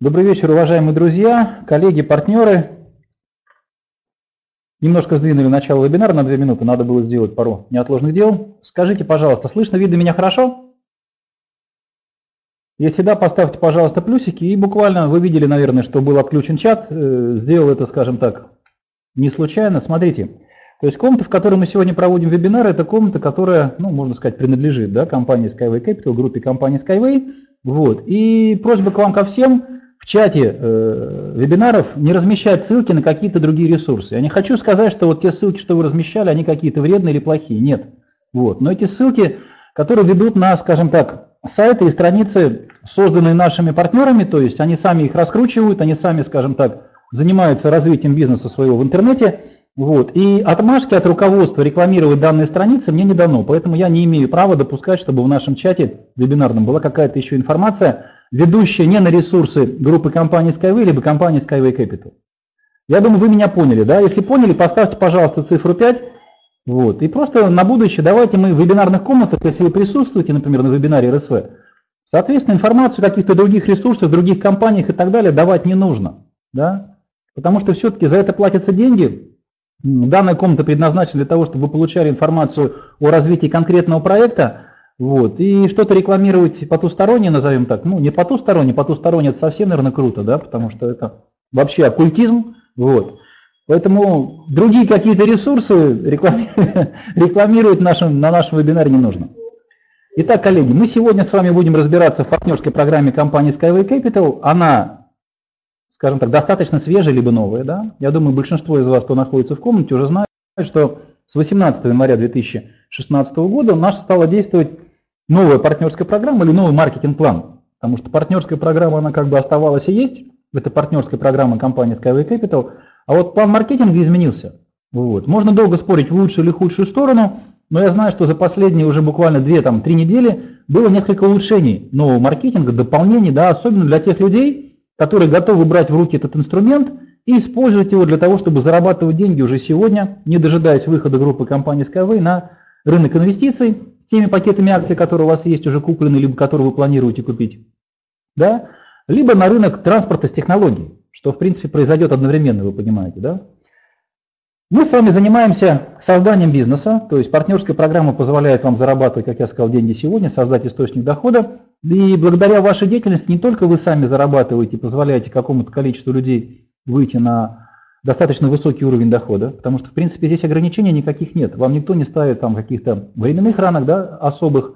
Добрый вечер, уважаемые друзья, коллеги, партнеры. Немножко сдвинули начало вебинара на 2 минуты, надо было сделать пару неотложных дел. Скажите, пожалуйста, слышно, видно меня хорошо? Если да, поставьте, пожалуйста, плюсики. И буквально вы видели, наверное, что был отключен чат. Сделал это, скажем так, не случайно. Смотрите, то есть комната, в которой мы сегодня проводим вебинар, это комната, которая, ну, можно сказать, принадлежит, да, компании Skyway Capital, группе компании Skyway. Вот. И просьба к вам ко всем в чате вебинаров не размещать ссылки на какие-то другие ресурсы. Я не хочу сказать, что вот те ссылки, что вы размещали, они какие-то вредные или плохие. Нет. Вот. Но эти ссылки, которые ведут на, скажем так, сайты и страницы, созданные нашими партнерами, то есть они сами их раскручивают, они сами, скажем так, занимаются развитием бизнеса своего в интернете. Вот. И отмашки от руководства рекламировать данные страницы мне не дано, поэтому я не имею права допускать, чтобы в нашем чате вебинарном была какая-то еще информация, ведущая не на ресурсы группы компании Skyway, либо компании Skyway Capital. Я думаю, вы меня поняли, да? Если поняли, поставьте, пожалуйста, цифру 5. Вот. И просто на будущее давайте мы в вебинарных комнатах, если вы присутствуете, например, на вебинаре РСВ, соответственно, информацию о каких-то других ресурсах, других компаниях и так далее давать не нужно. Да? Потому что все-таки за это платятся деньги. Данная комната предназначена для того, чтобы вы получали информацию о развитии конкретного проекта. Вот. И что-то рекламировать потустороннее, назовем так, ну не потустороннее это совсем, наверное, круто, да, потому что это вообще оккультизм. Вот. Поэтому другие какие-то ресурсы рекламировать на нашем вебинаре не нужно. Итак, коллеги, мы сегодня с вами будем разбираться в партнерской программе компании Skyway Capital. Она, скажем так, достаточно свежая, либо новая. Да? Я думаю, большинство из вас, кто находится в комнате, уже знает, что с 18 января 2016 года у нас стала действовать новая партнерская программа или новый маркетинг-план. Потому что партнерская программа, она как бы оставалась и есть. Это партнерская программа компании Skyway Capital. А вот план маркетинга изменился. Вот. Можно долго спорить в лучшую или худшую сторону, но я знаю, что за последние уже буквально 2-3 недели было несколько улучшений нового маркетинга, дополнений, да, особенно для тех людей, которые готовы брать в руки этот инструмент и использовать его для того, чтобы зарабатывать деньги уже сегодня, не дожидаясь выхода группы компании Skyway на рынок инвестиций с теми пакетами акций, которые у вас есть уже куплены, либо которые вы планируете купить, да, либо на рынок транспорта с технологий, что в принципе произойдет одновременно, вы понимаете, да? Мы с вами занимаемся созданием бизнеса, то есть партнерская программа позволяет вам зарабатывать, как я сказал, деньги сегодня, создать источник дохода. И благодаря вашей деятельности не только вы сами зарабатываете, позволяете какому-то количеству людей выйти на достаточно высокий уровень дохода, потому что в принципе здесь ограничений никаких нет. Вам никто не ставит там каких-то временных рамок, да, особых,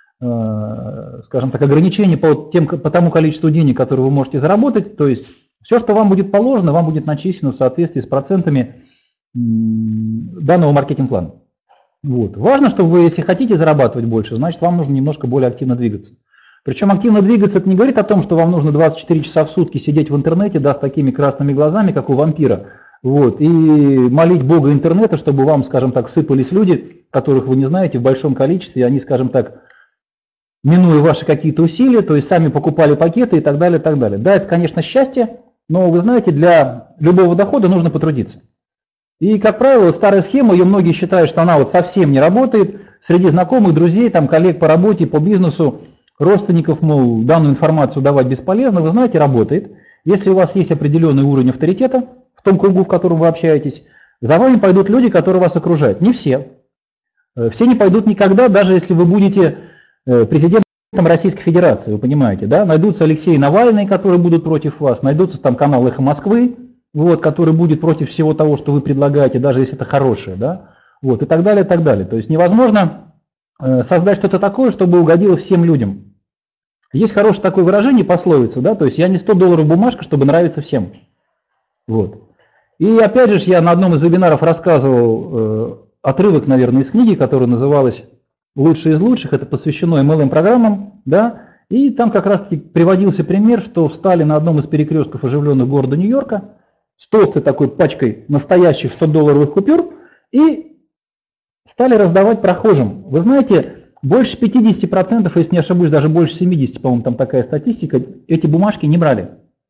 скажем так, ограничений по тому количеству денег, которые вы можете заработать. То есть все, что вам будет положено, вам будет начислено в соответствии с процентами данного маркетинг-плана. Вот. Важно, чтобы вы, если хотите зарабатывать больше, значит вам нужно немножко более активно двигаться. Причем активно двигаться это не говорит о том, что вам нужно 24 часа в сутки сидеть в интернете, да, с такими красными глазами, как у вампира, вот, и молить Бога интернета, чтобы вам, скажем так, всыпались люди, которых вы не знаете в большом количестве, и они, скажем так, минуя ваши какие-то усилия, то есть сами покупали пакеты и так далее, и так далее. Да, это, конечно, счастье, но вы знаете, для любого дохода нужно потрудиться. И, как правило, старая схема, ее многие считают, что она вот совсем не работает. Среди знакомых, друзей, там, коллег по работе, по бизнесу, родственников, мол, данную информацию давать бесполезно. Вы знаете, работает. Если у вас есть определенный уровень авторитета в том кругу, в котором вы общаетесь, за вами пойдут люди, которые вас окружают. Не все. Все не пойдут никогда, даже если вы будете президентом Российской Федерации, вы понимаете, да? Найдутся Алексей Навальный, которые будут против вас, найдутся там канал «Эхо Москвы», вот, который будет против всего того, что вы предлагаете, даже если это хорошее, да, вот, и так далее, и так далее. То есть невозможно создать что-то такое, чтобы угодило всем людям. Есть хорошее такое выражение, пословица, да, то есть я не $100 бумажка, чтобы нравиться всем. Вот. И опять же, я на одном из вебинаров рассказывал отрывок, наверное, из книги, которая называлась «Лучшие из лучших», это посвящено MLM-программам, да, и там как раз-таки приводился пример, что встали на одном из перекрестков оживленных города Нью-Йорка с толстой такой пачкой настоящих $100 купюр и стали раздавать прохожим. Вы знаете, больше 50%, если не ошибусь, даже больше 70%, по-моему, там такая статистика, эти бумажки не брали.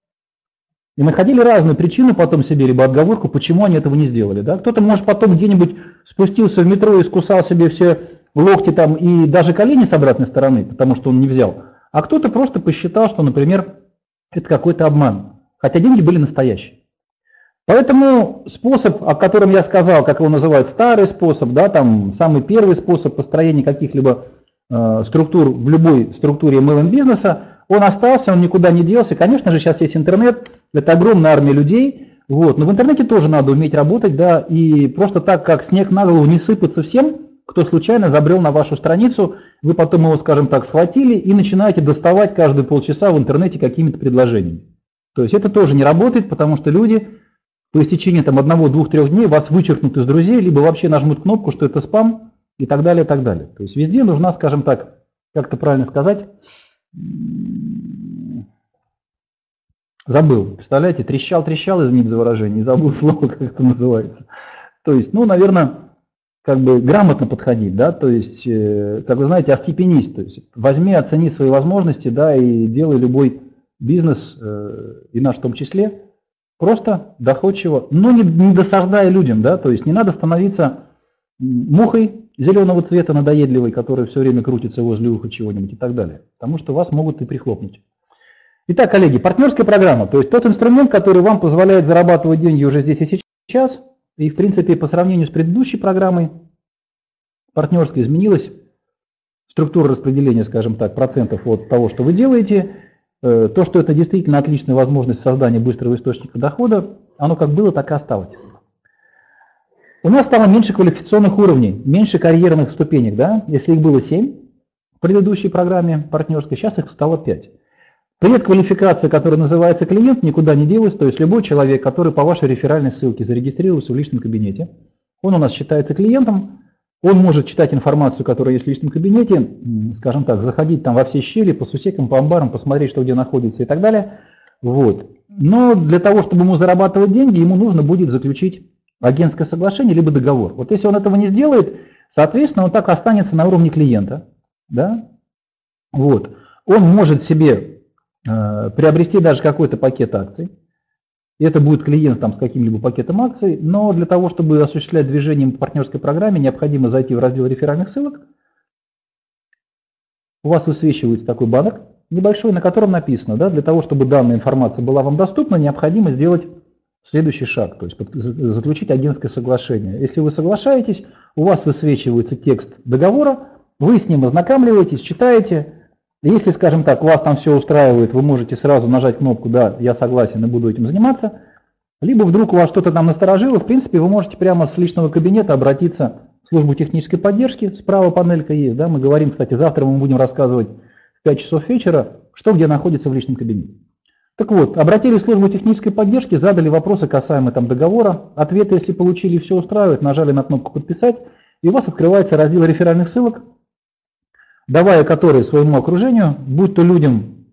И находили разную причину потом себе, либо отговорку, почему они этого не сделали. Да? Кто-то, может, потом где-нибудь спустился в метро и скусал себе все локти там и даже колени с обратной стороны, потому что он не взял. А кто-то просто посчитал, что, например, это какой-то обман. Хотя деньги были настоящие. Поэтому способ, о котором я сказал, как его называют, старый способ, да, там самый первый способ построения каких-либо структур в любой структуре MLM-бизнеса, он остался, он никуда не делся. Конечно же, сейчас есть интернет, это огромная армия людей, вот, но в интернете тоже надо уметь работать, да, и просто так, как снег на голову, не сыпаться всем, кто случайно забрел на вашу страницу, вы потом его, скажем так, схватили и начинаете доставать каждые полчаса в интернете какими-то предложениями. То есть это тоже не работает, потому что люди по истечении там 1, 2, 3 дней вас вычеркнут из друзей, либо вообще нажмут кнопку, что это спам и так далее, и так далее. То есть везде нужна, скажем так, как это правильно сказать, забыл, представляете, трещал, извините за выражение, и забыл слово, как это называется. То есть, ну, наверное, как бы грамотно подходить, да, то есть, как вы знаете, остепенись, то есть возьми, оцени свои возможности, да, и делай любой бизнес, и наш в том числе, просто доходчиво, но не досаждая людям, да, то есть не надо становиться мухой зеленого цвета надоедливой, которая все время крутится возле уха чего-нибудь и так далее, потому что вас могут и прихлопнуть. Итак, коллеги, партнерская программа, то есть тот инструмент, который вам позволяет зарабатывать деньги уже здесь и сейчас, и в принципе по сравнению с предыдущей программой партнерской изменилась структура распределения, скажем так, процентов от того, что вы делаете. То, что это действительно отличная возможность создания быстрого источника дохода, оно как было, так и осталось. У нас стало меньше квалификационных уровней, меньше карьерных ступенек, да? Если их было 7 в предыдущей программе партнерской, сейчас их стало 5. Предквалификация, которая называется клиент, никуда не делась, то есть любой человек, который по вашей реферальной ссылке зарегистрировался в личном кабинете, он у нас считается клиентом, он может читать информацию, которая есть в личном кабинете, скажем так, заходить там во все щели, по сусекам, по амбарам, посмотреть, что где находится и так далее. Вот. Но для того, чтобы ему зарабатывать деньги, ему нужно будет заключить агентское соглашение либо договор. Вот если он этого не сделает, соответственно, он так останется на уровне клиента. Да? Вот. Он может себе приобрести даже какой-то пакет акций. И это будет клиент там, с каким-либо пакетом акций, но для того, чтобы осуществлять движение по партнерской программе, необходимо зайти в раздел реферальных ссылок. У вас высвечивается такой баннер небольшой, на котором написано, да, для того, чтобы данная информация была вам доступна, необходимо сделать следующий шаг, то есть заключить агентское соглашение. Если вы соглашаетесь, у вас высвечивается текст договора, вы с ним ознакомливаетесь, читаете. Если, скажем так, вас там все устраивает, вы можете сразу нажать кнопку «Да, я согласен и буду этим заниматься». Либо вдруг у вас что-то там насторожило, в принципе, вы можете прямо с личного кабинета обратиться в службу технической поддержки. Справа панелька есть, да, мы говорим, кстати, завтра мы будем рассказывать в 5 часов вечера, что где находится в личном кабинете. Так вот, обратились в службу технической поддержки, задали вопросы касаемо там договора, ответы, если получили, все устраивает, нажали на кнопку «Подписать», и у вас открывается раздел реферальных ссылок, давая которые своему окружению, будь то людям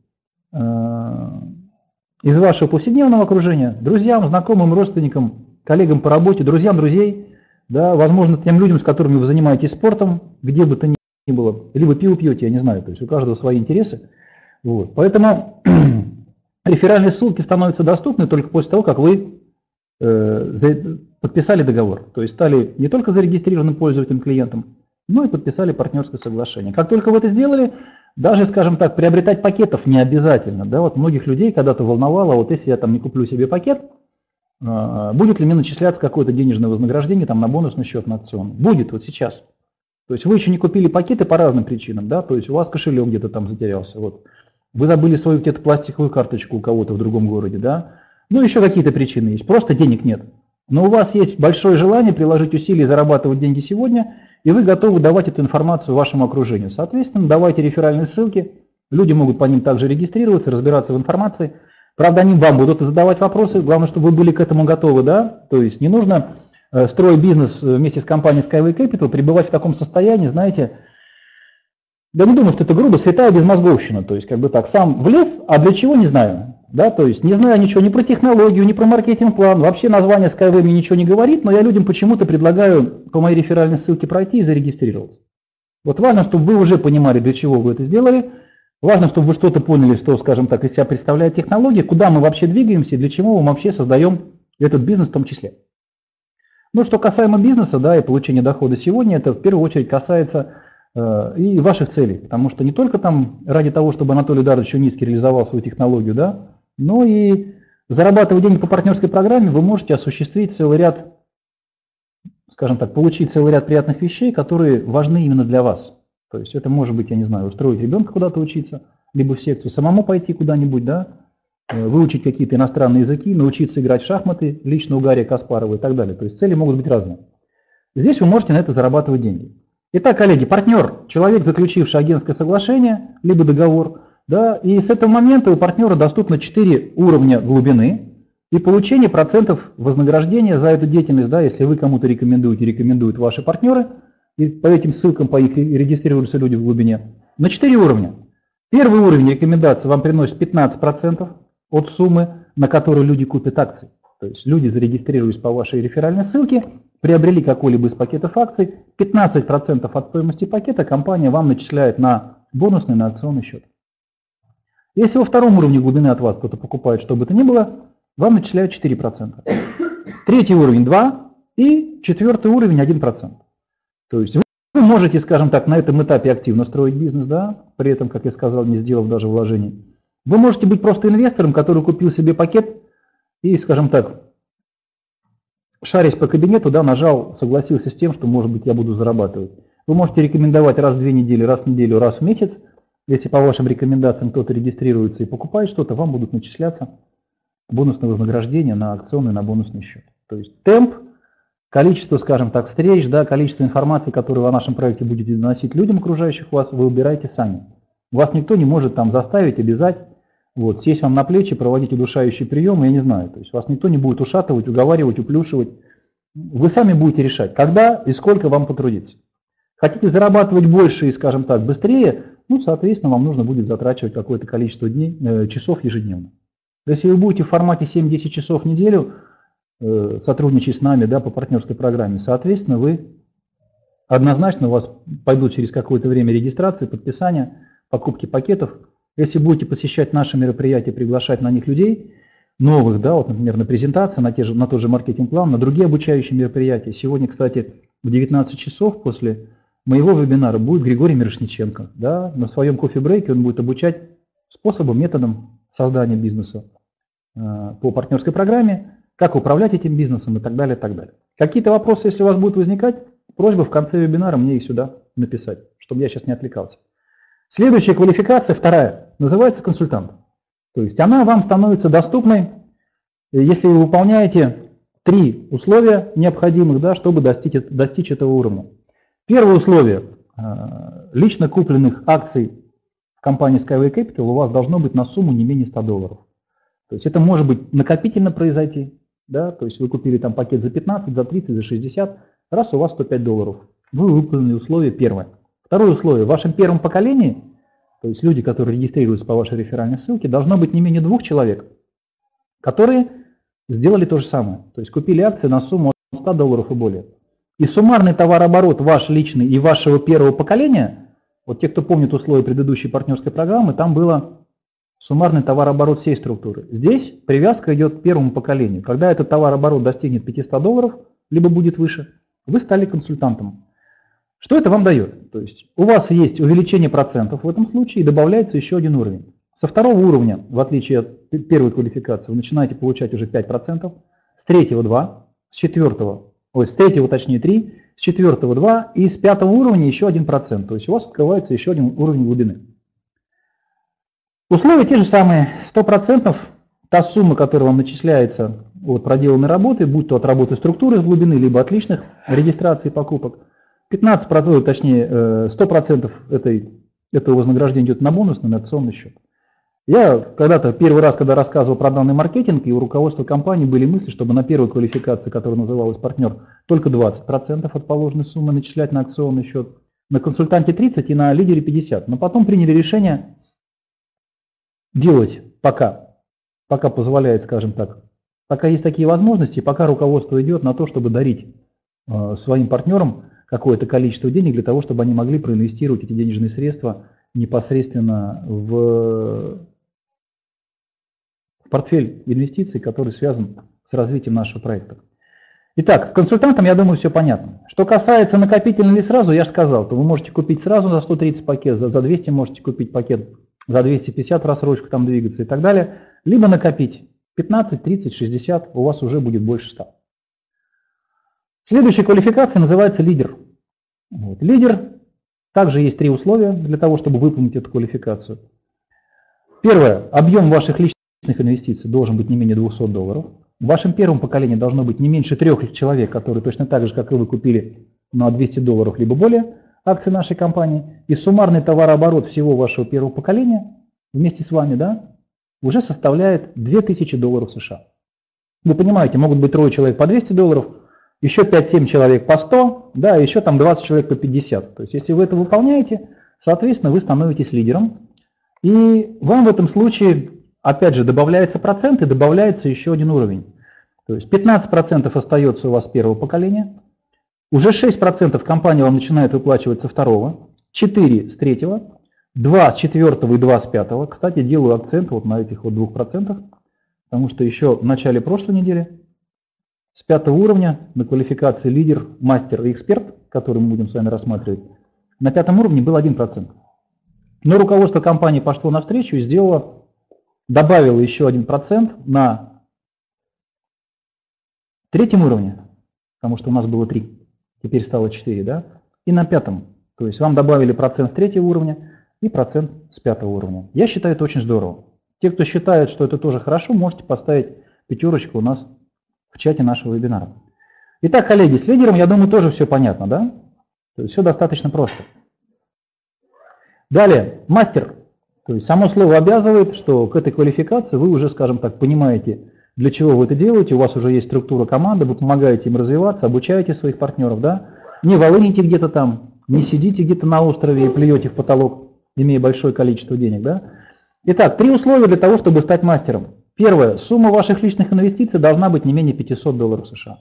из вашего повседневного окружения, друзьям, знакомым, родственникам, коллегам по работе, друзьям, друзей, да, возможно, тем людям, с которыми вы занимаетесь спортом, где бы то ни было, либо пиво пьете, я не знаю, то есть у каждого свои интересы. Вот. Поэтому реферальные ссылки становятся доступны только после того, как вы подписали договор, то есть стали не только зарегистрированным пользователем, клиентом, ну и подписали партнерское соглашение. Как только вы это сделали, даже, скажем так, приобретать пакетов не обязательно. Да? Вот многих людей когда-то волновало, вот если я там не куплю себе пакет, будет ли мне начисляться какое-то денежное вознаграждение там, на бонусный счет, на акционный? Будет вот сейчас. То есть вы еще не купили пакеты по разным причинам, да? То есть у вас кошелек где-то там затерялся, вот. Вы забыли свою где-то пластиковую карточку у кого-то в другом городе, да? Ну еще какие-то причины есть, просто денег нет. Но у вас есть большое желание приложить усилия и зарабатывать деньги сегодня, и вы готовы давать эту информацию вашему окружению. Соответственно, давайте реферальные ссылки, люди могут по ним также регистрироваться, разбираться в информации. Правда, они вам будут задавать вопросы, главное, чтобы вы были к этому готовы, да? То есть не нужно, строя бизнес вместе с компанией Skyway Capital, пребывать в таком состоянии, знаете, да не думаю, что это грубо, святая безмозговщина, то есть как бы так, сам влез, а для чего, не знаю. Да, то есть не знаю ничего ни про технологию, ни про маркетинг-план, вообще название Skyway мне ничего не говорит, но я людям почему-то предлагаю по моей реферальной ссылке пройти и зарегистрироваться. Вот важно, чтобы вы уже понимали, для чего вы это сделали, важно, чтобы вы что-то поняли, что, скажем так, из себя представляет технология, куда мы вообще двигаемся и для чего мы вообще создаем этот бизнес в том числе. Ну, что касаемо бизнеса, да, и получения дохода сегодня, это в первую очередь касается и ваших целей, потому что не только там ради того, чтобы Анатолий Эдуардович Юницкий реализовал свою технологию, да, Ну и зарабатывая деньги по партнерской программе, вы можете осуществить целый ряд, скажем так, получить целый ряд приятных вещей, которые важны именно для вас. То есть это может быть, я не знаю, устроить ребенка куда-то учиться, либо в секцию, самому пойти куда-нибудь, да, выучить какие-то иностранные языки, научиться играть в шахматы, лично у Гарри Каспарова и так далее. То есть цели могут быть разные. Здесь вы можете на это зарабатывать деньги. Итак, коллеги, партнер, человек, заключивший агентское соглашение, либо договор, да, и с этого момента у партнера доступно 4 уровня глубины и получение процентов вознаграждения за эту деятельность, да, если вы кому-то рекомендуют ваши партнеры, и по этим ссылкам по их регистрируются люди в глубине, на 4 уровня. Первый уровень рекомендации вам приносит 15% от суммы, на которую люди купят акции. То есть люди, зарегистрировались по вашей реферальной ссылке, приобрели какой-либо из пакетов акций, 15% от стоимости пакета компания вам начисляет на бонусный, на акционный счет. Если во втором уровне глубины от вас кто-то покупает, что бы то ни было, вам начисляют 4%. Третий уровень 2% и четвертый уровень 1%. То есть вы можете, скажем так, на этом этапе активно строить бизнес, да, при этом, как я сказал, не сделав даже вложений. Вы можете быть просто инвестором, который купил себе пакет и, скажем так, шарясь по кабинету, да, нажал, согласился с тем, что, может быть, я буду зарабатывать. Вы можете рекомендовать раз в 2 недели, раз в неделю, раз в месяц. Если по вашим рекомендациям кто-то регистрируется и покупает что-то, вам будут начисляться бонусные вознаграждения на акционный, на бонусный счет. То есть темп, количество, скажем так, встреч, да, количество информации, которую о нашем проекте будете доносить людям, окружающих вас, вы выбираете сами. Вас никто не может там заставить, обязать, вот, сесть вам на плечи, проводить удушающий прием, я не знаю. То есть вас никто не будет ушатывать, уговаривать, уплюшивать. Вы сами будете решать, когда и сколько вам потрудиться. Хотите зарабатывать больше и, скажем так, быстрее, ну, соответственно, вам нужно будет затрачивать какое-то количество часов ежедневно. Если вы будете в формате 7-10 часов в неделю сотрудничать с нами, да, по партнерской программе, соответственно, вы однозначно, у вас пойдут через какое-то время регистрации, подписания, покупки пакетов. Если будете посещать наши мероприятия, приглашать на них людей, новых, да, вот, например, на презентации, на тот же маркетинг-план, на другие обучающие мероприятия. Сегодня, кстати, в 19 часов после моего вебинара будет Григорий Мирошниченко. Да, на своем кофе-брейке он будет обучать способам, методам создания бизнеса по партнерской программе, как управлять этим бизнесом и так далее, и так далее. Какие-то вопросы, если у вас будут возникать, просьба в конце вебинара мне их сюда написать, чтобы я сейчас не отвлекался. Следующая квалификация, вторая, называется консультант. То есть она вам становится доступной, если вы выполняете 3 условия необходимых, да, чтобы достичь этого уровня. Первое условие. Лично купленных акций в компании Skyway Capital у вас должно быть на сумму не менее $100. То есть это может быть накопительно произойти. Да, то есть вы купили там пакет за 15, за 30, за 60, раз у вас $105. Вы выполнили условие первое. Второе условие. В вашем первом поколении, то есть люди, которые регистрируются по вашей реферальной ссылке, должно быть не менее 2 человек, которые сделали то же самое. То есть купили акции на сумму от $100 и более. И суммарный товарооборот ваш личный и вашего первого поколения, вот те, кто помнит условия предыдущей партнерской программы, там было суммарный товарооборот всей структуры. Здесь привязка идет к первому поколению. Когда этот товарооборот достигнет $500, либо будет выше, вы стали консультантом. Что это вам дает? То есть у вас есть увеличение процентов в этом случае и добавляется еще один уровень. Со второго уровня, в отличие от первой квалификации, вы начинаете получать уже 5%, с третьего 2, с третьего точнее 3, с четвертого 2 и с пятого уровня еще 1%. То есть у вас открывается еще один уровень глубины. Условия те же самые, 100%, та сумма, которая вам начисляется от проделанной работы, будь то от работы структуры с глубины, либо от личных регистраций покупок, 15%, точнее 100% этого вознаграждения идет на бонусный, на акционный счет. Я когда-то первый раз, когда рассказывал про данный маркетинг, и у руководства компании были мысли, чтобы на первой квалификации, которая называлась партнер, только 20% от положенной суммы начислять на акционный счет, на консультанте 30% и на лидере 50%. Но потом приняли решение делать пока позволяет, скажем так, пока есть такие возможности, пока руководство идет на то, чтобы дарить своим партнерам какое-то количество денег для того, чтобы они могли проинвестировать эти денежные средства непосредственно в портфель инвестиций, который связан с развитием нашего проекта. Итак, с консультантом, я думаю, все понятно. Что касается накопительного или сразу, я же сказал, то вы можете купить сразу за 130 пакет, за 200 можете купить пакет, за 250 рассрочку там двигаться и так далее. либо накопить 15, 30, 60, у вас уже будет больше 100. Следующая квалификация называется лидер. Вот. Лидер, также есть 3 условия для того, чтобы выполнить эту квалификацию. Первое. Объем ваших личных инвестиций должен быть не менее $200. В вашем первом поколении должно быть не меньше 3 человек, которые точно так же, как и вы, купили на $200 либо более акции нашей компании. И суммарный товарооборот всего вашего первого поколения вместе с вами, да, уже составляет $2000 США. Вы понимаете, могут быть 3 человек по $200, еще 5-7 человек по 100, да, еще там 20 человек по 50. То есть если вы это выполняете, соответственно, вы становитесь лидером. И вам в этом случае, опять же, добавляется процент и добавляется еще один уровень. То есть 15% остается у вас с первого поколения, уже 6% компания вам начинает выплачивать со второго, 4% с третьего, 2% с четвертого и 2% с пятого. Кстати, делаю акцент вот на этих вот 2%, потому что еще в начале прошлой недели с 5-го уровня на квалификации лидер, мастер и эксперт, который мы будем с вами рассматривать, на 5-м уровне был 1%. Но руководство компании пошло навстречу и сделало, добавило еще 1% на 3-м уровне, потому что у нас было 3, теперь стало 4, да, и на 5-м. То есть вам добавили процент с 3-го уровня и процент с 5-го уровня. Я считаю это очень здорово. Те, кто считает, что это тоже хорошо, можете поставить 5 у нас в чате нашего вебинара. Итак, коллеги, с лидером, я думаю, тоже все понятно, да? То есть все достаточно просто. Далее, мастер. То есть само слово обязывает, что к этой квалификации вы уже, скажем так, понимаете, для чего вы это делаете, у вас уже есть структура команды, вы помогаете им развиваться, обучаете своих партнеров, да? Не волыните где-то там, не сидите где-то на острове и плюете в потолок, имея большое количество денег, да? Итак, 3 условия для того, чтобы стать мастером. Первое. Сумма ваших личных инвестиций должна быть не менее $500 США.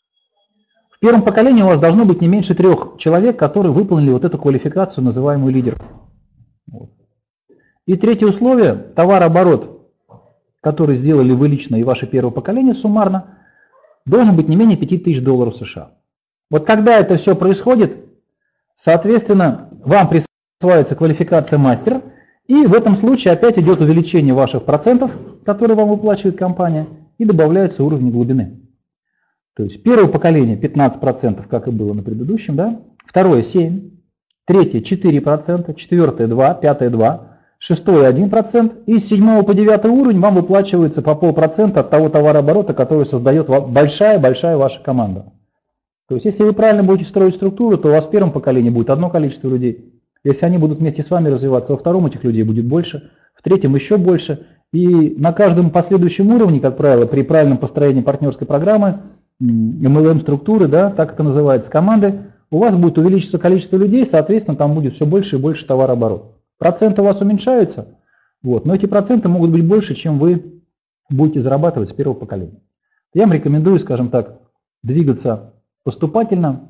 В первом поколении у вас должно быть не меньше 3 человек, которые выполнили вот эту квалификацию, называемую лидер. Вот. И третье условие. Товарооборот, который сделали вы лично и ваше первое поколение суммарно, должен быть не менее $5000 США. Вот когда это все происходит, соответственно, вам присваивается квалификация мастер, и в этом случае опять идет увеличение ваших процентов, которые вам выплачивает компания, и добавляются уровни глубины. То есть первое поколение 15%, как и было на предыдущем, да? Второе 7%, третье 4%, четвертое 2%, пятое 2%, шестое 1%, и с 7 по 9 уровень вам выплачивается по 0,5% от того товарооборота, который создает большая-большая ваша команда. То есть если вы правильно будете строить структуру, то у вас в первом поколении будет одно количество людей. Если они будут вместе с вами развиваться, во втором этих людей будет больше, в третьем еще больше. И на каждом последующем уровне, как правило, при правильном построении партнерской программы, MLM-структуры, да, так это называется, команды, у вас будет увеличиться количество людей, соответственно, там будет все больше и больше товарооборот. Проценты у вас уменьшаются, вот, но эти проценты могут быть больше, чем вы будете зарабатывать с первого поколения. Я вам рекомендую, скажем так, двигаться поступательно,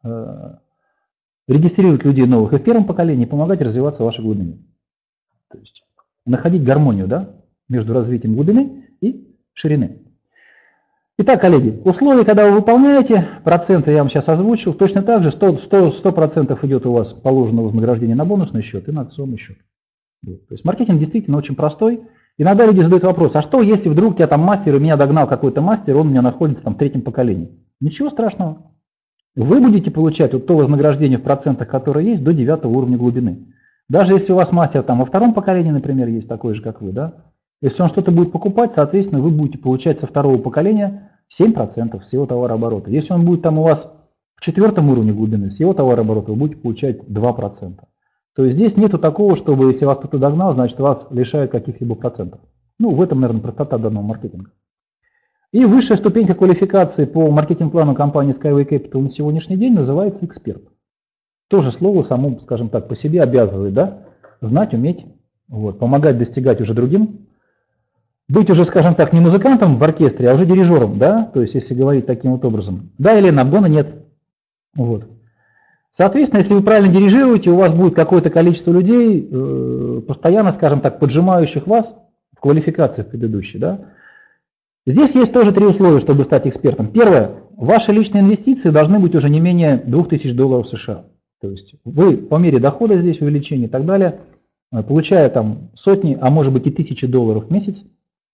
регистрировать людей новых и в первом поколении, помогать развиваться в вашей глубине. То есть находить гармонию, да, между развитием глубины и ширины. Итак, коллеги, условия, когда вы выполняете, проценты я вам сейчас озвучил, точно так же 100% идет у вас положенное вознаграждение на бонусный счет и на акционный счет. Вот. То есть маркетинг действительно очень простой. Иногда люди задают вопрос, а что если вдруг я там мастер, и меня догнал какой-то мастер, он у меня находится там в 3-м поколении? Ничего страшного. Вы будете получать вот то вознаграждение в процентах, которое есть, до 9-го уровня глубины. Даже если у вас мастер там во 2-м поколении, например, есть такой же, как вы, да? Если он что-то будет покупать, соответственно, вы будете получать со 2-го поколения 7% всего товарооборота. Если он будет там у вас в 4-м уровне глубины, всего товарооборота вы будете получать 2%. То есть здесь нету такого, чтобы если вас кто-то догнал, значит вас лишают каких-либо процентов. Ну, в этом, наверное, простота данного маркетинга. И высшая ступенька квалификации по маркетинг-плану компании Skyway Capital на сегодняшний день называется эксперт. Тоже слово само, скажем так, по себе обязывает, да, знать, уметь, вот, помогать достигать уже другим, быть уже, скажем так, не музыкантом в оркестре, а уже дирижером, да, то есть если говорить таким вот образом. Да или обгона нет. Вот. Соответственно, если вы правильно дирижируете, у вас будет какое-то количество людей, постоянно, скажем так, поджимающих вас в квалификациях предыдущей, да. Здесь есть тоже 3 условия, чтобы стать экспертом. Первое. Ваши личные инвестиции должны быть уже не менее $2000 США. То есть вы по мере дохода здесь, увеличения и так далее, получая там сотни, а может быть и $1000 в месяц,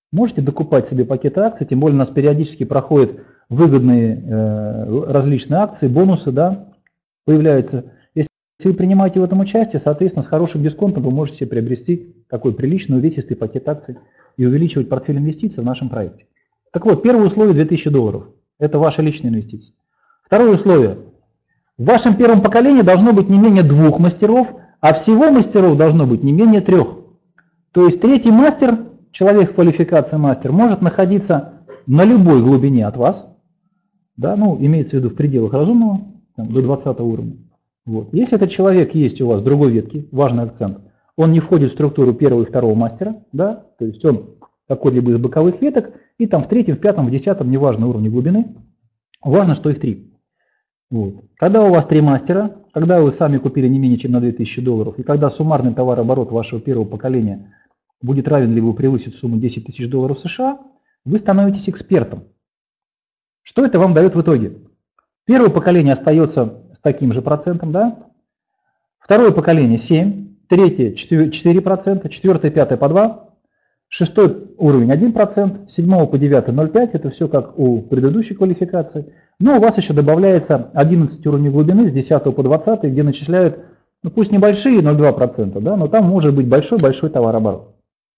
можете докупать себе пакеты акций, тем более у нас периодически проходят выгодные различные акции, бонусы, да, появляются. Если вы принимаете в этом участие, соответственно, с хорошим дисконтом вы можете себе приобрести такой приличный, увесистый пакет акций и увеличивать портфель инвестиций в нашем проекте. Так вот, первое условие $2000. Это ваши личные инвестиции. Второе условие. В вашем первом поколении должно быть не менее 2 мастеров, а всего мастеров должно быть не менее 3. То есть третий мастер, человек в квалификации мастер, может находиться на любой глубине от вас, да, ну, имеется в виду в пределах разумного, там, до 20 уровня. Вот. Если этот человек есть у вас в другой ветке, важный акцент, он не входит в структуру первого и второго мастера, да, то есть он какой-либо из боковых веток, и там в третьем, в пятом, в десятом, неважно уровне глубины, важно, что их 3. Вот. Когда у вас 3 мастера, когда вы сами купили не менее чем на $2000, и когда суммарный товарооборот вашего первого поколения будет равен либо превысит сумму $10 000 США, вы становитесь экспертом. Что это вам дает в итоге? Первое поколение остается с таким же процентом, да? Второе поколение 7, третье 4%, четвертое, пятое по 2, шестой уровень 1%, с 7 по 9 0,5, это все как у предыдущей квалификации. Но у вас еще добавляется 11 уровней глубины с 10 по 20, где начисляют, ну пусть небольшие, 0,2%, да, но там может быть большой-большой товарооборот.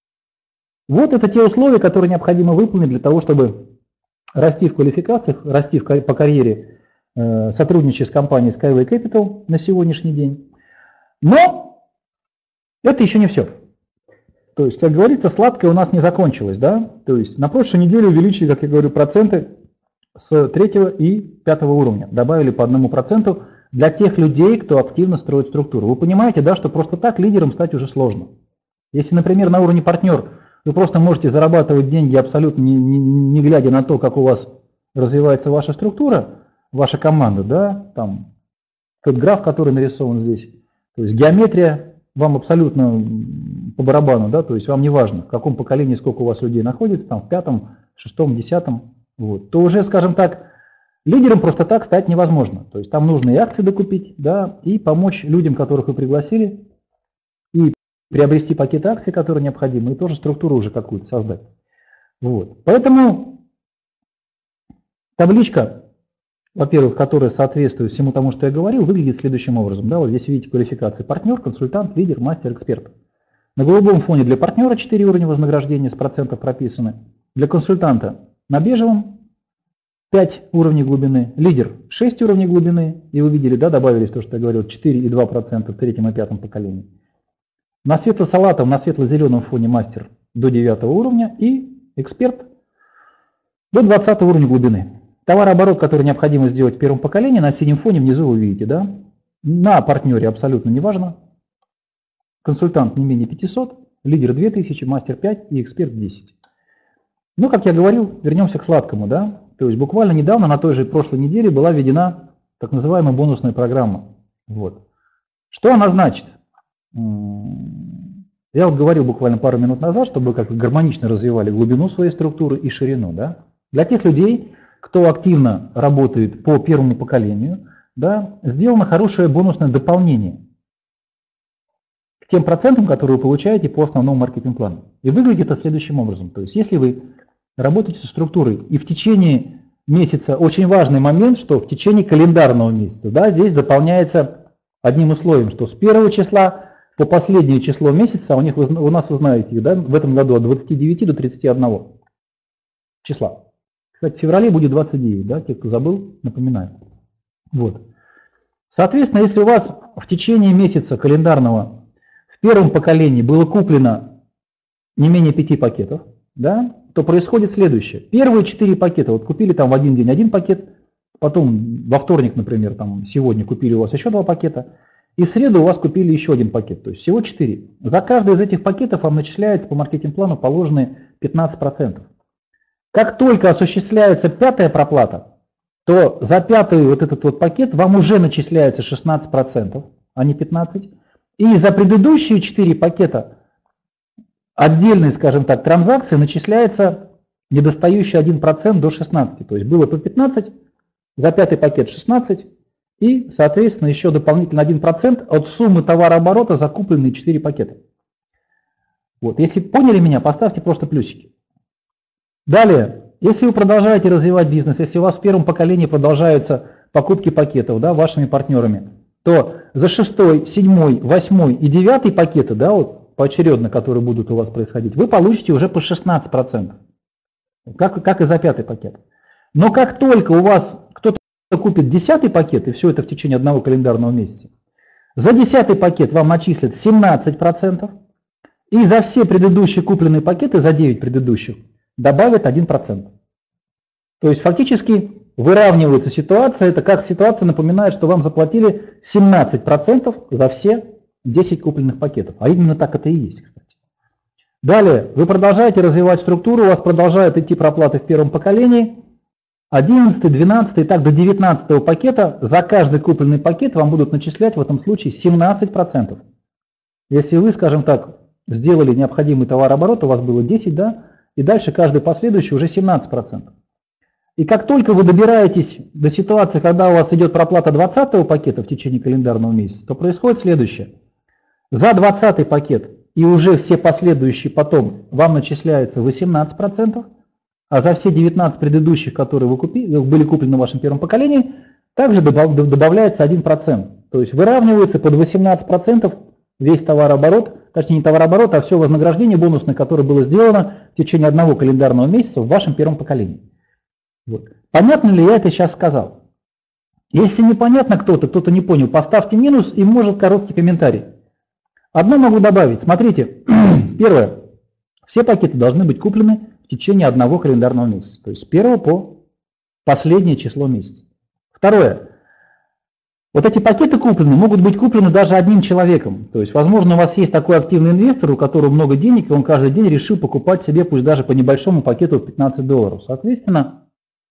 Вот это те условия, которые необходимо выполнить для того, чтобы расти в квалификациях, расти по карьере, сотрудничая с компанией Skyway Capital на сегодняшний день. Но это еще не все. То есть, как говорится, сладкое у нас не закончилось, да? То есть на прошлой неделе увеличили, как я говорю, проценты с 3 и 5 уровня. Добавили по 1% для тех людей, кто активно строит структуру. Вы понимаете, да, что просто так лидером стать уже сложно. Если, например, на уровне партнер вы просто можете зарабатывать деньги абсолютно не глядя на то, как у вас развивается ваша структура, ваша команда, да, там тот граф, который нарисован здесь, то есть геометрия вам абсолютно по барабану, да, то есть вам не важно, в каком поколении сколько у вас людей находится, там в 5-м, 6-м, 10-м, вот, то уже, скажем так, лидером просто так стать невозможно. То есть там нужно и акции докупить, да, и помочь людям, которых вы пригласили, и приобрести пакет акций, которые необходимы, и тоже структуру уже какую-то создать. Вот. Поэтому табличка, во-первых, которая соответствует всему тому, что я говорил, выглядит следующим образом. Да, вот здесь видите квалификации: партнер, консультант, лидер, мастер, эксперт. На голубом фоне для партнера 4 уровня вознаграждения с процентов прописаны. Для консультанта на бежевом 5 уровней глубины, лидер 6 уровней глубины, и вы видели, да, добавились то, что я говорил, 4,2% в третьем и пятом поколении. На светло-салатовом, на светло-зеленом фоне мастер до 9 уровня и эксперт до 20 уровня глубины. Товарооборот, который необходимо сделать в первом поколении, на синем фоне внизу вы видите, да? На партнере абсолютно неважно. Консультант не менее 500, лидер 2000, мастер 5 и эксперт 10. Ну, как я говорил, вернемся к сладкому, да? То есть буквально недавно, на той же прошлой неделе, была введена так называемая бонусная программа. Вот. Что она значит? Я вот говорил буквально пару минут назад, чтобы как гармонично развивали глубину своей структуры и ширину. Да? Для тех людей, кто активно работает по первому поколению, да, сделано хорошее бонусное дополнение к тем процентам, которые вы получаете по основному маркетинг-плану. И выглядит это следующим образом. То есть если вы работаете со структурой и в течение месяца, очень важный момент, что в течение календарного месяца, да, здесь дополняется одним условием, что с 1 числа по последнее число месяца, у нас, вы знаете, да, в этом году от 29 до 31 числа. Кстати, в феврале будет 29, да, те, кто забыл, напоминаю. Вот. Соответственно, если у вас в течение месяца календарного в первом поколении было куплено не менее 5 пакетов, да, то происходит следующее. Первые 4 пакета, вот купили там в один день один пакет, потом во вторник, например, там сегодня купили у вас еще 2 пакета, и в среду у вас купили еще 1 пакет, то есть всего 4. За каждый из этих пакетов вам начисляется по маркетинг-плану положенные 15%. Как только осуществляется 5-я проплата, то за 5-й вот этот вот пакет вам уже начисляется 16%, а не 15%. И за предыдущие 4 пакета отдельные, скажем так, транзакции начисляется недостающий 1% до 16%. То есть было по 15%, за 5-й пакет 16%. И, соответственно, еще дополнительно 1% от суммы товарооборота за купленные 4 пакета. Вот. Если поняли меня, поставьте просто плюсики. Далее, если вы продолжаете развивать бизнес, если у вас в первом поколении продолжаются покупки пакетов, да, вашими партнерами, то за 6, 7, 8 и 9 пакеты, да, вот, поочередно, которые будут у вас происходить, вы получите уже по 16%, как и за 5 пакет. Но как только у вас кто-то купит 10 пакет, и все это в течение одного календарного месяца, за 10 пакет вам начислят 17%, и за все предыдущие купленные пакеты, за 9 предыдущих, добавят 1%. То есть фактически выравнивается ситуация, это как ситуация напоминает, что вам заплатили 17% за все 10 купленных пакетов. А именно так это и есть, кстати. Далее, вы продолжаете развивать структуру, у вас продолжают идти проплаты в первом поколении. 11, 12 и так до 19 пакета, за каждый купленный пакет вам будут начислять в этом случае 17%. Если вы, скажем так, сделали необходимый товарооборот, у вас было 10, да, и дальше каждый последующий уже 17%. И как только вы добираетесь до ситуации, когда у вас идет проплата 20 пакета в течение календарного месяца, то происходит следующее. За 20 пакет и уже все последующие потом вам начисляется 18%, а за все 19 предыдущих, которые вы были куплены в вашем первом поколении, также добавляется 1%. То есть выравнивается под 18% весь товарооборот, точнее не товарооборот, а все вознаграждение бонусное, которое было сделано в течение одного календарного месяца в вашем первом поколении. Вот. Понятно ли я это сейчас сказал? Если непонятно кто-то не понял, поставьте минус и может короткий комментарий. Одно могу добавить. Смотрите, первое. Все пакеты должны быть куплены в течение одного календарного месяца. То есть с 1 по последнее число месяца. Второе. Вот эти пакеты куплены, могут быть куплены даже одним человеком. То есть, возможно, у вас есть такой активный инвестор, у которого много денег, и он каждый день решил покупать себе, пусть даже по небольшому пакету в $15. Соответственно,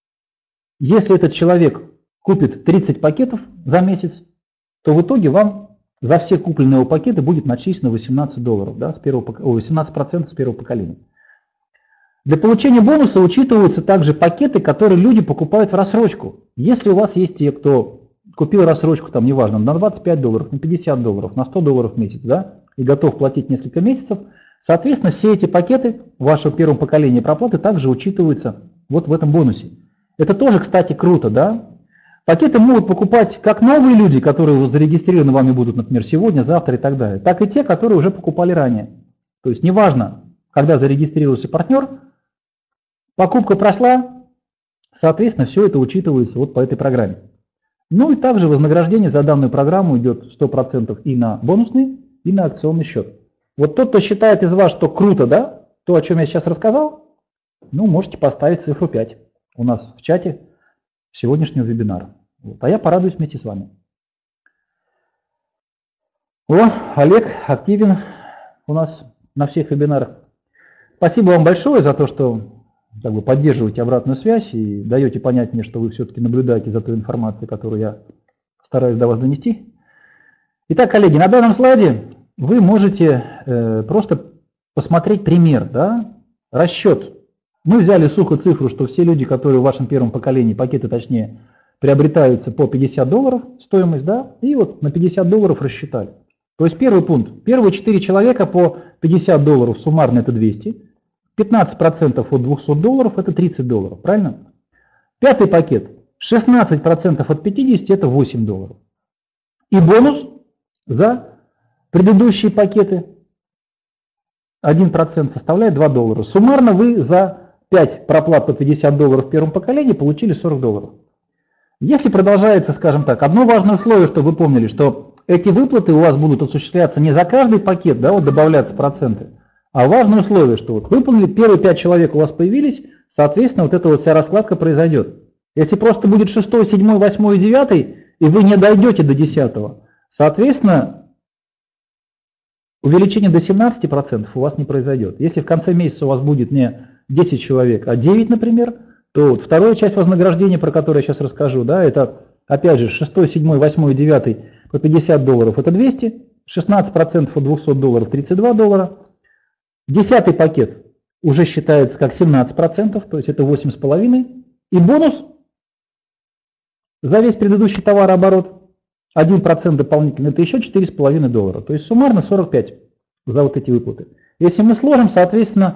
если этот человек купит 30 пакетов за месяц, то в итоге вам за все купленные его пакеты будет начислено $18, да, 18% с первого поколения. Для получения бонуса учитываются также пакеты, которые люди покупают в рассрочку. Если у вас есть те, кто купил рассрочку, там, неважно, на $25, на $50, на $100 в месяц, да, и готов платить несколько месяцев, соответственно, все эти пакеты вашего первого поколения проплаты также учитываются вот в этом бонусе. Это тоже, кстати, круто, да? Пакеты могут покупать как новые люди, которые зарегистрированы вами будут, например, сегодня, завтра и так далее, так и те, которые уже покупали ранее. То есть неважно, когда зарегистрировался партнер, покупка прошла, соответственно, все это учитывается вот по этой программе. Ну и также вознаграждение за данную программу идет 100% и на бонусный, и на акционный счет. Вот тот, кто считает из вас, что круто, да, то, о чем я сейчас рассказал, ну, можете поставить цифру 5 у нас в чате сегодняшнего вебинара. Вот. А я порадуюсь вместе с вами. О, Олег активен у нас на всех вебинарах. Спасибо вам большое за то, что как бы поддерживаете обратную связь и даете понять мне, что вы все-таки наблюдаете за той информацией, которую я стараюсь до вас донести. Итак, коллеги, на данном слайде вы можете просто посмотреть пример, да, расчет. Мы взяли сухо цифру, что все люди, которые в вашем первом поколении, пакеты точнее, приобретаются по $50 стоимость, да, и вот на $50 рассчитали. То есть первый пункт. Первые 4 человека по $50 суммарно это 200. 15% от $200 это $30, правильно? Пятый пакет. 16% от 50 это $8. И бонус за предыдущие пакеты 1% составляет $2. Суммарно вы за 5 проплат по $50 в первом поколении получили $40. Если продолжается, скажем так, одно важное условие, чтобы вы помнили, что эти выплаты у вас будут осуществляться не за каждый пакет, да, вот добавляться проценты, а важное условие, что вот выполнили, первые 5 человек у вас появились, соответственно, вот эта вот вся раскладка произойдет. Если просто будет 6, 7, 8 и 9, и вы не дойдете до 10, соответственно, увеличение до 17% у вас не произойдет. Если в конце месяца у вас будет не 10 человек, а 9, например, то вот вторая часть вознаграждения, про которую я сейчас расскажу, да, это опять же 6, 7, 8 и 9 по $50 это 200, 16% от $200 $32. 10-й пакет уже считается как 17%, то есть это 8,5%. И бонус за весь предыдущий товарооборот 1% дополнительный, это еще $4,5. То есть суммарно 45 за вот эти выплаты. Если мы сложим, соответственно,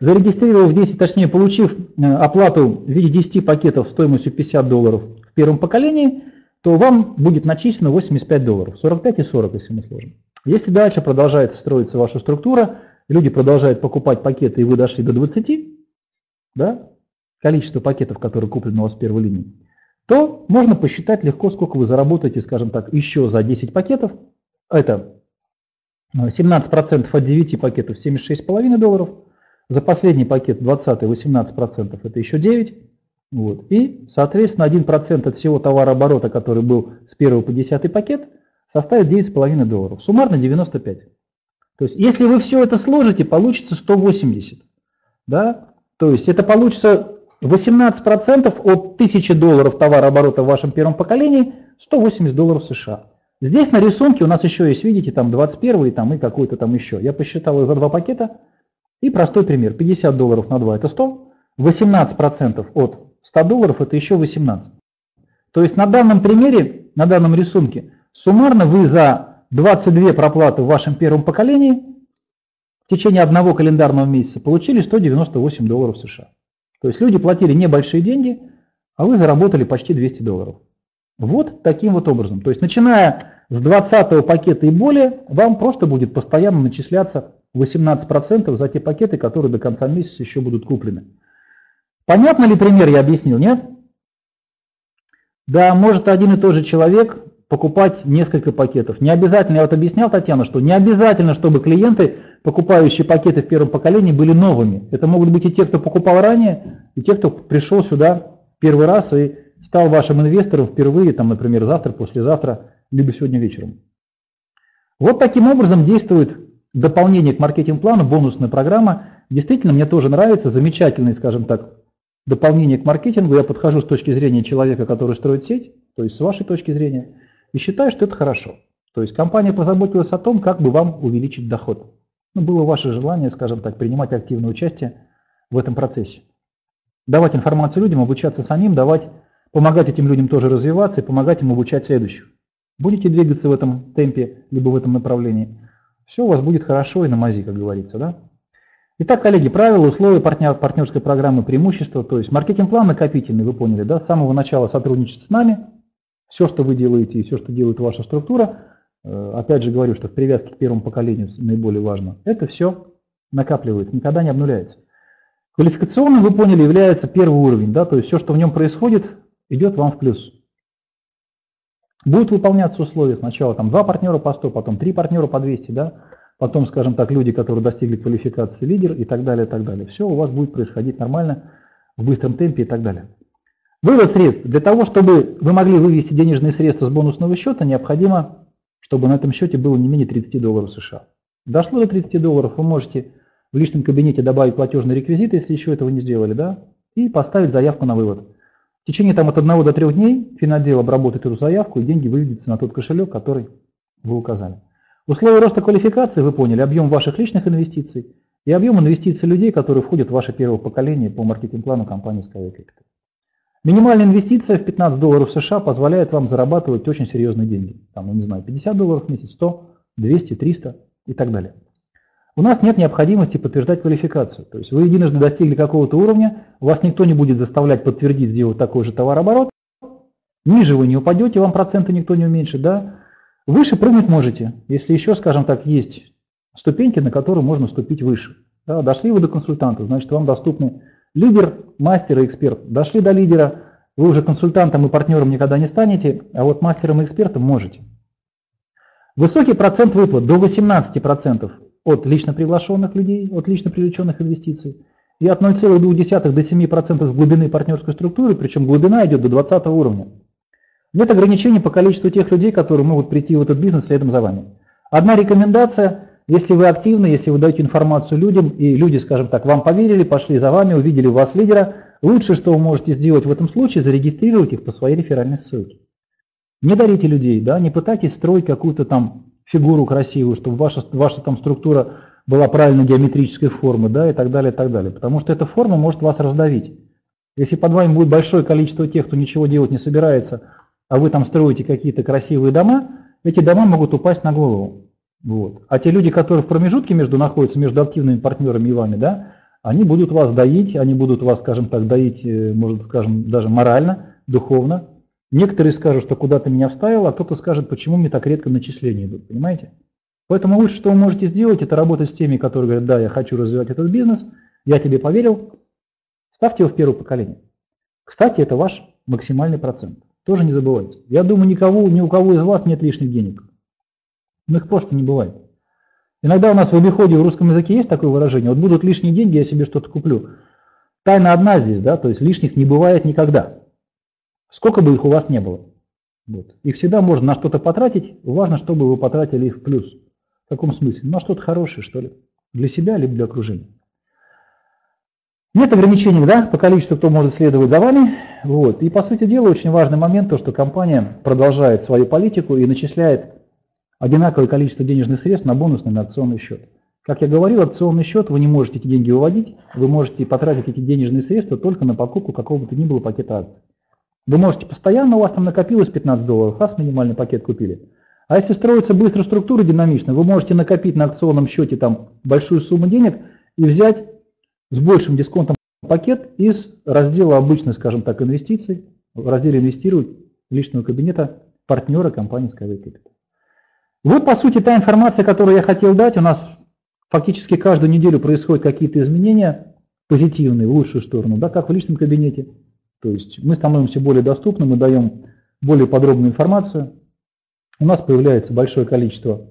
зарегистрировав 10, точнее получив оплату в виде 10 пакетов стоимостью $50 в первом поколении, то вам будет начислено $85, 45 и 40, если мы сложим. Если дальше продолжает строиться ваша структура, люди продолжают покупать пакеты, и вы дошли до 20, да, количество пакетов, которые куплены у вас в первой линии, то можно посчитать легко, сколько вы заработаете, скажем так, еще за 10 пакетов. Это 17% от 9 пакетов, $76,5. За последний пакет 20 18%, это еще 9. Вот. И, соответственно, 1% от всего товарооборота, который был с 1 по 10 пакет, составит $9,5. Суммарно 95. То есть, если вы все это сложите, получится 180. Да? То есть, это получится 18% от $1000 товарооборота в вашем первом поколении, $180 США. Здесь на рисунке у нас еще есть, видите, там 21 там, и какой-то там еще. Я посчитал их за 2 пакета. И простой пример. $50 на 2 это 100. 18% от $100 это еще 18. То есть на данном примере, на данном рисунке, суммарно вы за 22 проплаты в вашем первом поколении в течение одного календарного месяца получили $198 США. То есть люди платили небольшие деньги, а вы заработали почти $200. Вот таким вот образом. То есть начиная с 20 пакета и более, вам просто будет постоянно начисляться 18% за те пакеты, которые до конца месяца еще будут куплены. Понятно ли пример я объяснил, нет? Да, может один и тот же человек покупать несколько пакетов. Не обязательно, я вот объяснял, Татьяна, что не обязательно, чтобы клиенты, покупающие пакеты в первом поколении, были новыми. Это могут быть и те, кто покупал ранее, и те, кто пришел сюда первый раз и стал вашим инвестором впервые, там, например, завтра, послезавтра, либо сегодня вечером. Вот таким образом действует дополнение к маркетинг-плану, бонусная программа. Действительно, мне тоже нравится, замечательное, скажем так, дополнение к маркетингу. Я подхожу с точки зрения человека, который строит сеть, то есть с вашей точки зрения, и считаю, что это хорошо. То есть компания позаботилась о том, как бы вам увеличить доход. Ну, было ваше желание, скажем так, принимать активное участие в этом процессе. Давать информацию людям, обучаться самим, помогать этим людям тоже развиваться и помогать им обучать следующих. Будете двигаться в этом темпе, либо в этом направлении, все у вас будет хорошо и на мази, как говорится, да? Итак, коллеги, правила, условия партнерской программы, преимущества, то есть маркетинг-план накопительный, вы поняли, да, с самого начала сотрудничать с нами, все, что вы делаете и все, что делает ваша структура, опять же говорю, что в привязке к первому поколению наиболее важно, это все накапливается, никогда не обнуляется. Квалификационным, вы поняли, является первый уровень, да, то есть все, что в нем происходит, идет вам в плюс. Будут выполняться условия, сначала там 2 партнера по 100, потом 3 партнера по 200, да, потом, скажем так, люди, которые достигли квалификации лидер и так далее, и так далее. Все у вас будет происходить нормально, в быстром темпе и так далее. Вывод средств. Для того, чтобы вы могли вывести денежные средства с бонусного счета, необходимо, чтобы на этом счете было не менее $30 США. Дошло до $30, вы можете в личном кабинете добавить платежный реквизит, если еще этого не сделали, да, и поставить заявку на вывод. В течение там, от 1 до 3 дней финотдел обработает эту заявку, и деньги выведутся на тот кошелек, который вы указали. Условия роста квалификации, вы поняли, объем ваших личных инвестиций и объем инвестиций людей, которые входят в ваше первое поколение по маркетинг-плану компании Skyway Capital. Минимальная инвестиция в $15 США позволяет вам зарабатывать очень серьезные деньги. Там, я не знаю, $50 в месяц, 100, 200, 300 и так далее. У нас нет необходимости подтверждать квалификацию. То есть вы единожды достигли какого-то уровня, вас никто не будет заставлять подтвердить, сделать такой же товарооборот. Ниже вы не упадете, вам проценты никто не уменьшит, да? Выше прыгнуть можете, если еще, скажем так, есть ступеньки, на которые можно ступить выше. Да? Дошли вы до консультанта, значит, вам доступны лидер, мастер и эксперт. Дошли до лидера, вы уже консультантом и партнером никогда не станете, а вот мастером и экспертом можете. Высокий процент выплат, до 18% от лично приглашенных людей, от лично привлеченных инвестиций, и от 0,2 до 7% глубины партнерской структуры, причем глубина идет до 20 уровня. Нет ограничений по количеству тех людей, которые могут прийти в этот бизнес следом за вами. Одна рекомендация, если вы активны, если вы даете информацию людям, и люди, скажем так, вам поверили, пошли за вами, увидели у вас лидера, лучшее, что вы можете сделать в этом случае, зарегистрировать их по своей реферальной ссылке. Не дарите людей, да, не пытайтесь строить какую-то там фигуру красивую, чтобы ваша там структура была правильной геометрической формы, да, и так далее, потому что эта форма может вас раздавить. Если под вами будет большое количество тех, кто ничего делать не собирается, а вы там строите какие-то красивые дома, эти дома могут упасть на голову. Вот. А те люди, которые в промежутке находятся между активными партнерами и вами, да, они будут вас доить, они будут вас, скажем так, доить, может, скажем, даже морально, духовно. Некоторые скажут, что куда-то меня вставил, а кто-то скажет, почему мне так редко начисления идут, понимаете? Поэтому лучше, что вы можете сделать, это работать с теми, которые говорят, да, я хочу развивать этот бизнес, я тебе поверил, ставьте его в первое поколение. Кстати, это ваш максимальный процент. Тоже не забывайте. Я думаю, ни у кого из вас нет лишних денег. Но их просто не бывает. Иногда у нас в обиходе в русском языке есть такое выражение, вот будут лишние деньги, я себе что-то куплю. Тайна одна здесь, да, то есть лишних не бывает никогда. Сколько бы их у вас не было. Вот. Их всегда можно на что-то потратить, важно, чтобы вы потратили их в плюс. В каком смысле? На что-то хорошее, что ли. Для себя, либо для окружения. Нет ограничений, да, по количеству, кто может следовать за вами. Вот. И по сути дела очень важный момент, то, что компания продолжает свою политику и начисляет одинаковое количество денежных средств на бонусный, на акционный счет. Как я говорил, акционный счет, вы не можете эти деньги выводить, вы можете потратить эти денежные средства только на покупку какого бы то ни было пакета акций. Вы можете постоянно, у вас там накопилось $15, раз минимальный пакет купили. А если строится быстро структура динамично, вы можете накопить на акционном счете там большую сумму денег и взять с большим дисконтом пакет из раздела обычных, скажем так, инвестиций, в разделе «Инвестировать» личного кабинета партнера компании Skyway Capital. Вот, по сути, та информация, которую я хотел дать. У нас фактически каждую неделю происходят какие-то изменения позитивные, в лучшую сторону, да, как в личном кабинете. То есть мы становимся более доступны, мы даем более подробную информацию. У нас появляется большое количество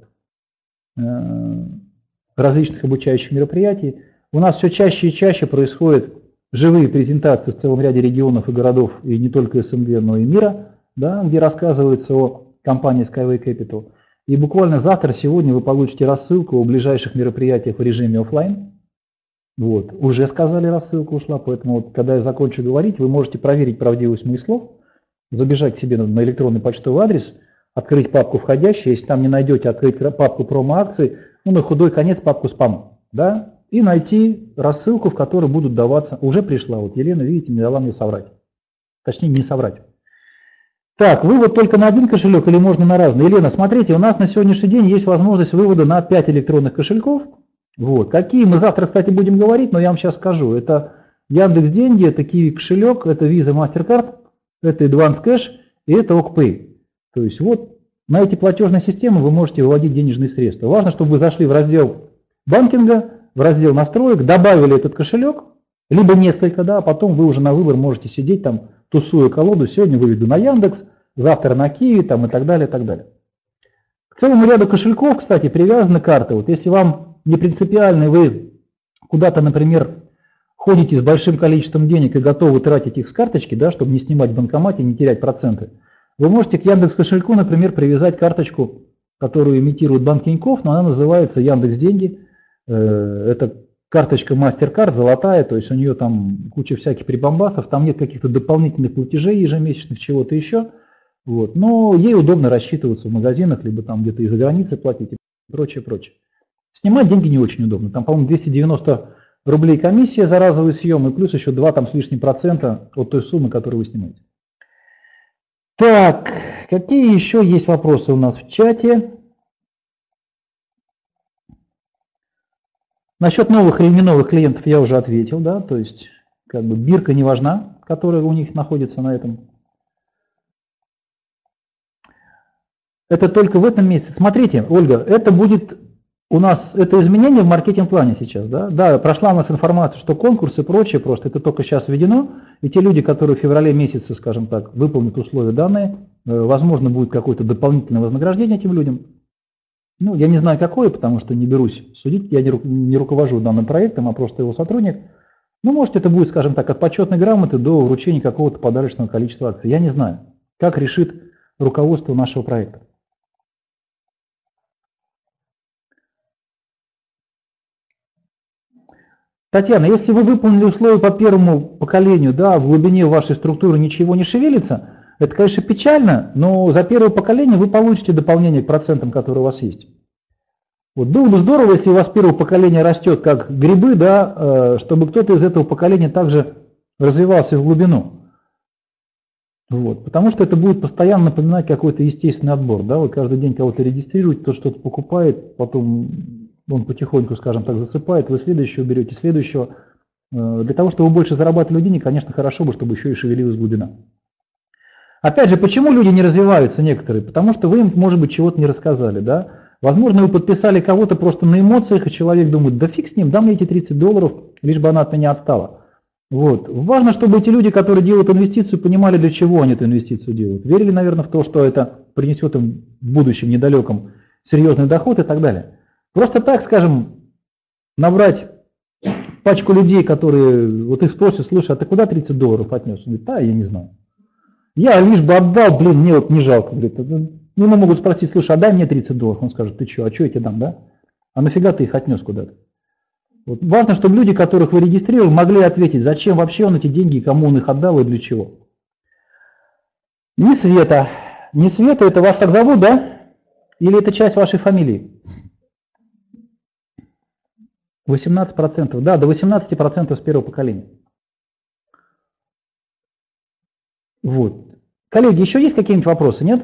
различных обучающих мероприятий. У нас все чаще и чаще происходят живые презентации в целом ряде регионов и городов, и не только СНГ, но и мира, да, где рассказывается о компании Skyway Capital. И буквально завтра, сегодня вы получите рассылку о ближайших мероприятиях в режиме офлайн. Вот. Уже сказали, рассылка ушла, поэтому вот, когда я закончу говорить, вы можете проверить правдивость моих слов, забежать к себе на электронный почтовый адрес, открыть папку «Входящие», если там не найдете, открыть папку «Промо-акции», ну, на худой конец папку «Спам», да, и найти рассылку, в которой будут даваться, уже пришла, вот Елена, видите, не дала мне соврать, точнее не соврать. Так, вывод только на один кошелек или можно на разные? Елена, смотрите, у нас на сегодняшний день есть возможность вывода на 5 электронных кошельков. Вот. Какие мы завтра, кстати, будем говорить, но я вам сейчас скажу. Это Яндекс.Деньги, это Kiwi кошелек, это Visa MasterCard, это Advance Cash и это OkPay. То есть вот на эти платежные системы вы можете выводить денежные средства. Важно, чтобы вы зашли в раздел банкинга, в раздел настроек, добавили этот кошелек, либо несколько, да, а потом вы уже на выбор можете сидеть там, тусуя колоду, сегодня выведу на Яндекс, завтра на Kiwi там, и так далее, и так далее. К целому ряду кошельков, кстати, привязаны карты. Вот если вам не принципиально, вы куда-то, например, ходите с большим количеством денег и готовы тратить их с карточки, да, чтобы не снимать в банкомате, не терять проценты, вы можете к Яндекс кошельку, например, привязать карточку, которую имитирует банк Тинькофф, но она называется Яндекс.Деньги. Это карточка MasterCard, золотая, то есть у нее там куча всяких прибамбасов, там нет каких-то дополнительных платежей ежемесячных, чего-то еще. Вот. Но ей удобно рассчитываться в магазинах, либо там где-то из-за границы платить и прочее, прочее. Снимать деньги не очень удобно. Там, по-моему, 290 рублей комиссия за разовый съем, и плюс еще 2 там, с лишним процента от той суммы, которую вы снимаете. Так, какие еще есть вопросы у нас в чате? Насчет новых или не новых клиентов я уже ответил, да, то есть как бы бирка не важна, которая у них находится на этом. Это только в этом месяце. Смотрите, Ольга, это будет у нас, это изменение в маркетинг-плане сейчас, да? Да, прошла у нас информация, что конкурс и прочее, просто это только сейчас введено, и те люди, которые в феврале месяце, скажем так, выполнят условия данные, возможно, будет какое-то дополнительное вознаграждение этим людям. Ну, я не знаю какое, потому что не берусь судить, я не руковожу данным проектом, а просто его сотрудник. Ну, может, это будет, скажем так, от почетной грамоты до вручения какого-то подарочного количества акций. Я не знаю, как решит руководство нашего проекта. Татьяна, если вы выполнили условия по первому поколению, да, в глубине вашей структуры ничего не шевелится, это, конечно, печально, но за первое поколение вы получите дополнение к процентам, которые у вас есть. Вот было бы здорово, если у вас первое поколение растет как грибы, да, чтобы кто-то из этого поколения также развивался в глубину. Вот, потому что это будет постоянно напоминать какой-то естественный отбор. Да? Вы каждый день кого-то регистрируете, тот что-то покупает, потом он потихоньку, скажем так, засыпает, вы следующего берете, следующего. Для того, чтобы больше зарабатывали денег, конечно, хорошо бы, чтобы еще и шевелилась глубина. Опять же, почему люди не развиваются некоторые? Потому что вы им, может быть, чего-то не рассказали, да? Возможно, вы подписали кого-то просто на эмоциях, и человек думает, да фиг с ним, дам мне эти $30, лишь бы она от меня отстала. Вот. Важно, чтобы эти люди, которые делают инвестицию, понимали, для чего они эту инвестицию делают. Верили, наверное, в то, что это принесет им в будущем недалеком серьезный доход и так далее. Просто так, скажем, набрать пачку людей, которые, вот их спросят, слушай, а ты куда $30 отнес? Он говорит, да, я не знаю. Я лишь бы отдал, блин, мне вот не жалко. Говорит, ну, ему могут спросить, слушай, а дай мне $30. Он скажет, ты что, а что я тебе дам, да? А нафига ты их отнес куда-то? Вот. Важно, чтобы люди, которых вы регистрировали, могли ответить, зачем вообще он эти деньги, кому он их отдал и для чего. Не Света. Не Света, это вас так зовут, да? Или это часть вашей фамилии? 18%, да, до 18% с первого поколения. Вот. Коллеги, еще есть какие-нибудь вопросы, нет?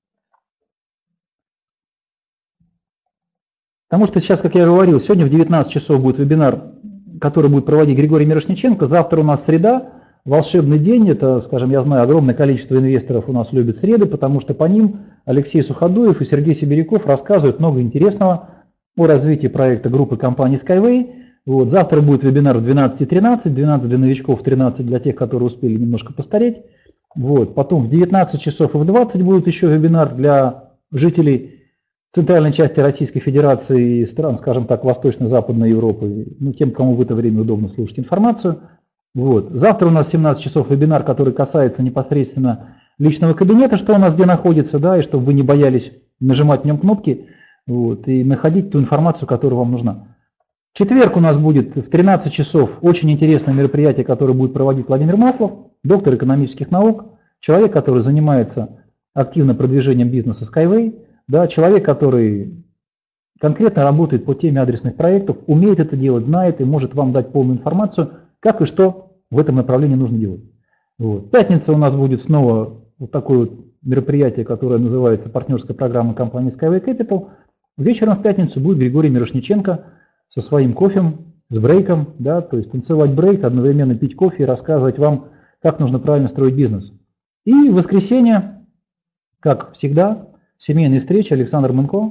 Потому что сейчас, как я говорил, сегодня в 19 часов будет вебинар, который будет проводить Григорий Мирошниченко. Завтра у нас среда, волшебный день. Это, скажем, я знаю, огромное количество инвесторов у нас любят среды, потому что по ним Алексей Суходуев и Сергей Сибиряков рассказывают много интересного о развитии проекта группы компании Skyway. Вот. Завтра будет вебинар в 12:13, 12 для новичков, 13 для тех, которые успели немножко постареть. Вот. Потом в 19 часов и в 20 будет еще вебинар для жителей центральной части Российской Федерации и стран, скажем так, Восточно-Западной Европы, ну, тем, кому в это время удобно слушать информацию. Вот. Завтра у нас в 17 часов вебинар, который касается непосредственно личного кабинета, что у нас где находится, да, и чтобы вы не боялись нажимать в нем кнопки, вот, и находить ту информацию, которая вам нужна. В четверг у нас будет в 13 часов очень интересное мероприятие, которое будет проводить Владимир Маслов, доктор экономических наук, человек, который занимается активно продвижением бизнеса Skyway, да, человек, который конкретно работает по теме адресных проектов, умеет это делать, знает и может вам дать полную информацию, как и что в этом направлении нужно делать. Вот. Пятница у нас будет снова вот такое вот мероприятие, которое называется партнерская программа компании Skyway Capital. Вечером в пятницу будет Григорий Мирошниченко со своим кофем, с брейком, да, то есть танцевать брейк, одновременно пить кофе и рассказывать вам, как нужно правильно строить бизнес. И в воскресенье, как всегда, семейные встречи, Александр Мынко,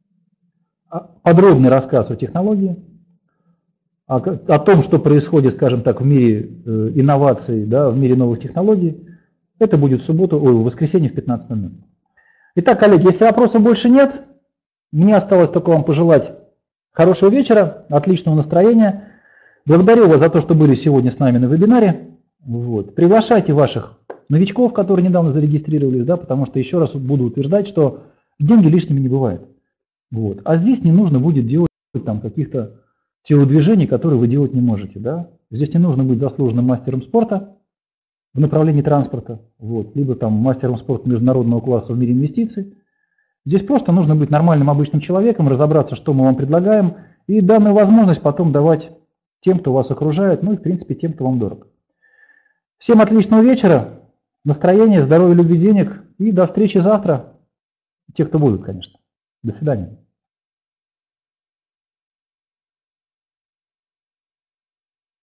подробный рассказ о технологии, о том, что происходит, скажем так, в мире инноваций, да, в мире новых технологий. Это будет в воскресенье в 15:00. Итак, коллеги, если вопросов больше нет, мне осталось только вам пожелать хорошего вечера, отличного настроения. Благодарю вас за то, что были сегодня с нами на вебинаре. Вот. Приглашайте ваших новичков, которые недавно зарегистрировались, да, потому что еще раз буду утверждать, что деньги лишними не бывает. Вот. А здесь не нужно будет делать там каких-то телодвижений, которые вы делать не можете. Да. Здесь не нужно быть заслуженным мастером спорта в направлении транспорта, вот, либо там мастером спорта международного класса в мире инвестиций. Здесь просто нужно быть нормальным обычным человеком, разобраться, что мы вам предлагаем, и данную возможность потом давать тем, кто вас окружает, ну и в принципе тем, кто вам дорог. Всем отличного вечера, настроения, здоровья, любви, денег и до встречи завтра. Те, кто будут, конечно. До свидания.